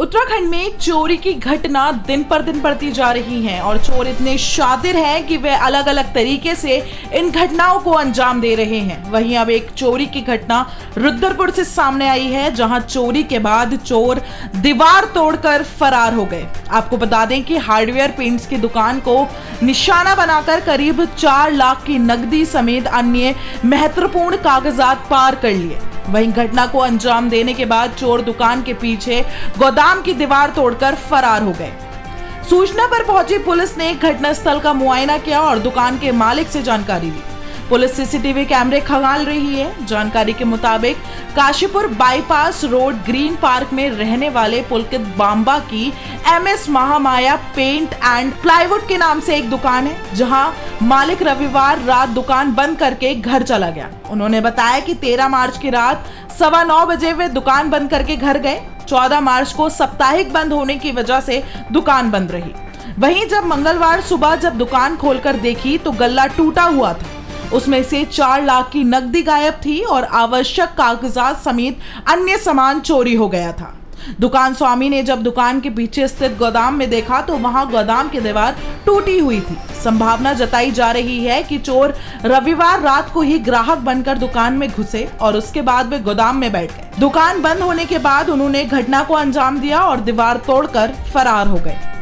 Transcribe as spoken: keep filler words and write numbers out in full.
उत्तराखंड में चोरी की घटना दिन पर दिन बढ़ती जा रही हैं और चोर इतने शातिर हैं कि वे अलग अलग तरीके से इन घटनाओं को अंजाम दे रहे हैं। वहीं अब एक चोरी की घटना रुद्रपुर से सामने आई है, जहां चोरी के बाद चोर दीवार तोड़कर फरार हो गए। आपको बता दें कि हार्डवेयर पेंट्स की दुकान को निशाना बनाकर करीब चार लाख की नकदी समेत अन्य महत्वपूर्ण कागजात पार कर लिए। वहीं घटना को अंजाम देने के बाद चोर दुकान के पीछे गोदाम की दीवार तोड़कर फरार हो गए। सूचना पर पहुंची पुलिस ने घटनास्थल का मुआयना किया और दुकान के मालिक से जानकारी ली। पुलिस सीसीटीवी कैमरे खंगाल रही है। जानकारी के मुताबिक Kashipur bypass road green park में रहने वाले पुलकित बांबा की M S Mahamaya paint and plywood के नाम से एक दुकान है, जहां मालिक रविवार रात दुकान बंद करके घर चला गया। उन्होंने बताया कि तेरह मार्च की रात सवा नौ बजे वे दुकान बंद करके घर गए। चौदह मार्च को साप्ताहिक बंद होने की वजह से दुकान बंद रही। वहीं जब मंगलवार सुबह जब दुकान खोलकर देखी तो गल्ला टूटा हुआ था। उसमें से चार लाख की नकदी गायब थी और आवश्यक कागजात समेत अन्य सामान चोरी हो गया था। दुकान स्वामी ने जब दुकान के पीछे स्थित गोदाम में देखा तो वहां गोदाम की दीवार टूटी हुई थी। संभावना जताई जा रही है कि चोर रविवार रात को ही ग्राहक बनकर दुकान में घुसे और उसके बाद वे गोदाम में बैठ गए। दुकान बंद होने के बाद उन्होंने घटना को अंजाम दिया और दीवार तोड़कर फरार हो गए।